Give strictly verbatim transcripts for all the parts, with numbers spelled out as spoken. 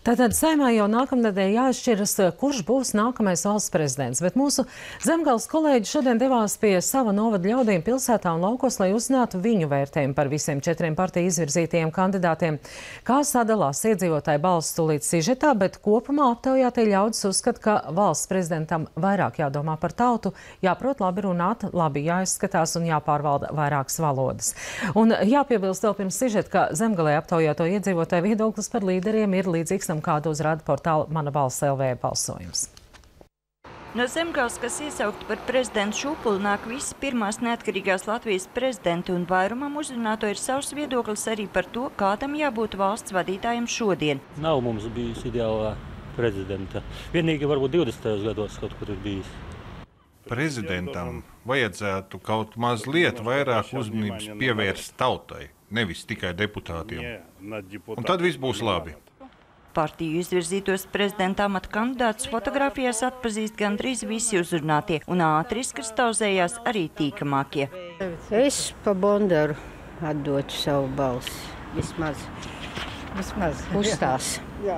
Tātad Saeimā jau nākamnedēļ jāizšķiras, kurš būs nākamais valsts prezidents, bet mūsu Zemgales kolēģi šodien devās pie sava novada ļaudīm pilsētā un laukos, lai uzzinātu viņu vērtējumu par visiem četriem partiju izvirzītajiem kandidātiem. Kā sadalās iedzīvotāju balsis tūlīt sižetā, bet kopumā aptaujātie ļaudis uzskata, ka valsts prezidentam vairāk jādomā par tautu, jāprot labi runāt, labi jāizskatās un jāpārvalda vairākas valodas. Un jāpiebilst vēl pirms sižeta, ka Zemgalē aptaujāto iedzīvotāju viedoklis par līderiem ir līdzīgs kādu uzrāda portāla Mana balss L V balsojums. No Zemgales, kas iesaukti par prezidentu Šupuli, nāk visi pirmās neatkarīgās Latvijas prezidenti, un vairumam uzrunāto ir savs viedoklis arī par to, kādam jābūt valsts vadītājiem šodien. Nav mums bijis ideālā prezidenta. Vienīgi varbūt divdesmitajos gados kaut kur ir bijis. Prezidentam vajadzētu kaut mazliet vairāk uzmanības pievērst tautai, nevis tikai deputātiem. Un tad viss būs labi. Partiju izvirzītos prezidenta amata kandidātus fotografijās atpazīst gandrīz visi uzrunātie, un ātri izkristalizējās arī tīkamākie. Es pa Bondaru atdotu savu balsi. Vismaz. Vismaz. Kustās. Jā.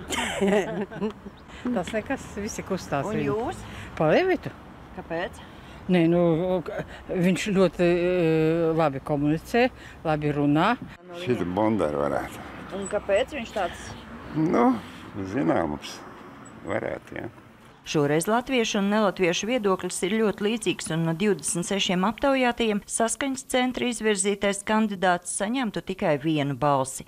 Tas nekas, visi kustās. Un jūs? Pa Levitu. Kāpēc? Nē, nu, viņš ļoti labi komunicē, labi runā. Šita Bondaru varētu. Un kāpēc viņš tāds? Nu, zināms, varētu, jā. Šoreiz latviešu un nelatviešu viedoklis ir ļoti līdzīgs, un no divdesmit sešiem aptaujātajiem Saskaņas centra izvirzītais kandidāts saņemtu tikai vienu balsi.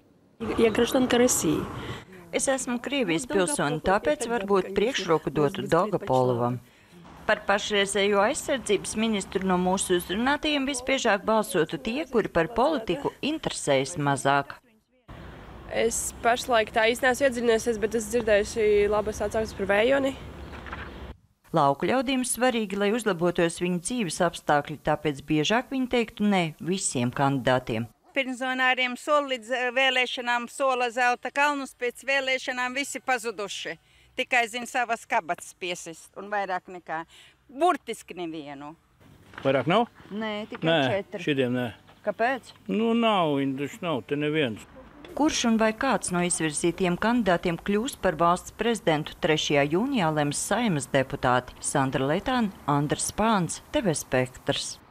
Es esmu Krievijas pilsoni, tāpēc varbūt priekšroku dotu Dolgopolovam. Par pašreizējo aizsardzības ministru no mūsu uzrunātajiem visbiežāk balsotu tie, kuri par politiku interesējas mazāk. Es pašlaik tā īsti neesmu iedziļinājusies, bet es dzirdējuši labas atsauksmes par Vējoni. Lauku ļaudīm svarīgi, lai uzlabotos viņu dzīves apstākļi, tāpēc biežāk viņi teiktu ne visiem kandidātiem. Penzionāriem sola līdz vēlēšanām, sola zelta kalnus, pēc vēlēšanām visi pazuduši. Tikai zina savas kabatas piesist un vairāk nekā. Burtiski nevienu. Vairāk nav? Nē, tikai nē, četri. Šitiem nē. Kāpēc? Nu, nav, viņš nav, te neviens. Kurš un vai kāds no izvirzītiem kandidātiem kļūs par valsts prezidentu trešajā jūnijā lems Saeimas deputāti Sandra Letāne, Andris Spāns, T V Spektrs.